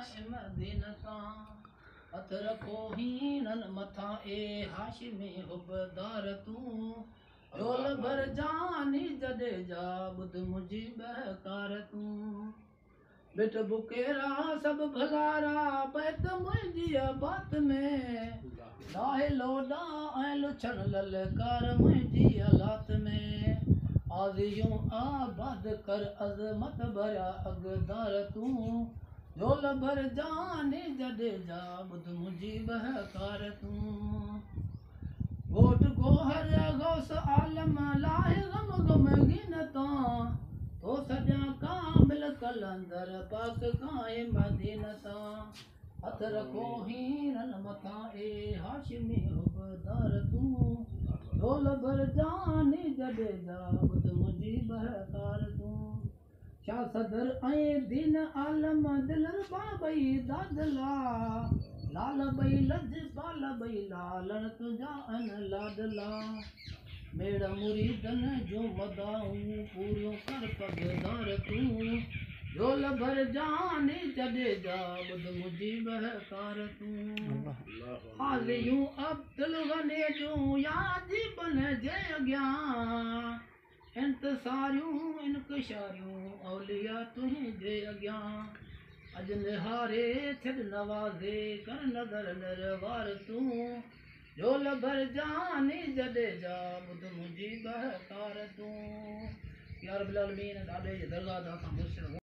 हाशिम दीनता हथ रखो हीनन मथा ए हाशिमी हुबदार तूं झोल भर जानी जडेजा बुध मुझी बहकार तूं बिट बुकेरा सब भलारा बैत मुझी बात में लाहे लोडा ऐं लुछन ललकार मुझी हालात में आज़ियूं आबाद कर अज़मत भरिया अगदार तूं झोल भर जानी जडेजा बुध मुझी बहकार तूं गोट गोहर गौस आलम लाहे गम गम गिनता तो सजा कामिल कलंदर पाक काए मदीनता हथ रखो हीरन मथा ए हाशिमी हुबदार तूं झोल भर जानी जडेजा बुध मुझी बहकार तूं शाह सदर ऐं दीन आलम दिलर बाबई दादला लाल बई लज पाल बई लालन तुझा अन लाडला मेड़ मुरीदन जो मदाऊं पूरियों कर पगदार तूं झोल भर जानी जडेजा बुध मुझी बहकार तूं आलियूं अब्दुल गनी जूं यादी बन जे अॻियां इंतसारियूं इनकशारियूं औलिया तुंहिंजे अॻियां अज निहारे छॾ नवाज़े कर नज़र नरवार तूं झोल भर जानी जडेजा बुध मुझी बहकार तूं या रब्बुल आलमीन ॾाढे दरगाह खां मुर्शिद